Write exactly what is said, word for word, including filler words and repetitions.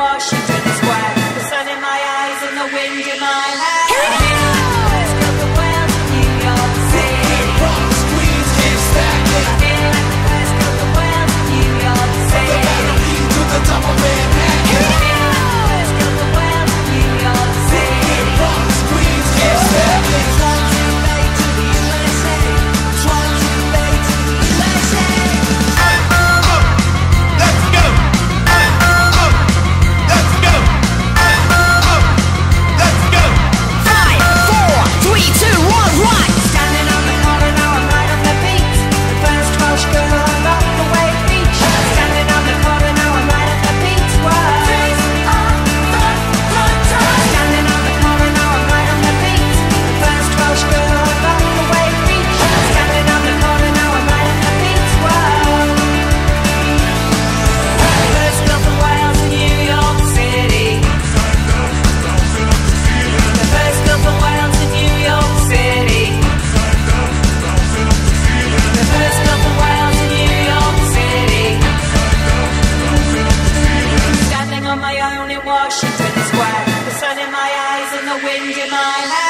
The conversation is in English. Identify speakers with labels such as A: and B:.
A: Washington Square. The sun in my eyes and the wind in my hair. I'm in the first club of Wales in New York City.
B: Bronx, Queens, keep stacking.
A: I feel like the first club of Wales in New York City.
B: The battery to the top of Manhattan.
A: I feel like the first club of Wales in New York City.
B: Bronx, Queens, keep stacking.
A: One, two, eight to the U S A. One, two, eight to the U S A.
B: Let's go. Let's go. Let's go.
C: Five, four, three, two, one, right.
A: Standing on the corner, now I'm right on the beat. The first Welsh girl I rocked the wave beach. Standing on the corner, now I'm right at the beat. Standing on the corner, now I'm right on the beat. The first Welsh girl I rocked the wave beach. Standing on the corner, now I'm right at the beat. First club of Wales in New York City. The first club of Wales in New York City. The first club of Wales in New York City. Standing on my own in Washington Square. The sun in my eyes and the wind in my hair.